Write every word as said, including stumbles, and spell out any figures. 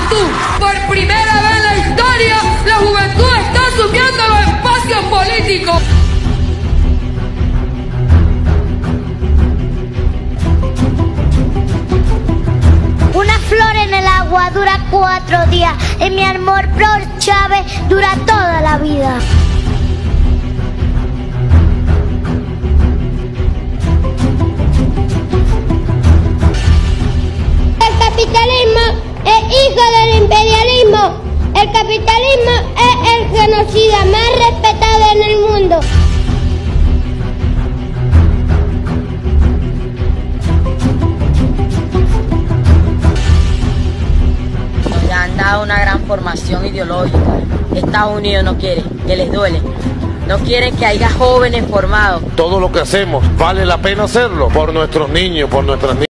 juventud. Por primera vez en la historia, la juventud está asumiendo los espacios políticos. Una flor en el agua dura cuatro días y mi amor por Chávez dura toda la vida. El capitalismo es hijo del imperialismo. El capitalismo es el genocida más respetado en el mundo. Le han dado una gran formación ideológica. Estados Unidos no quiere, que les duele. No quieren que haya jóvenes formados. Todo lo que hacemos vale la pena hacerlo por nuestros niños, por nuestras niñas.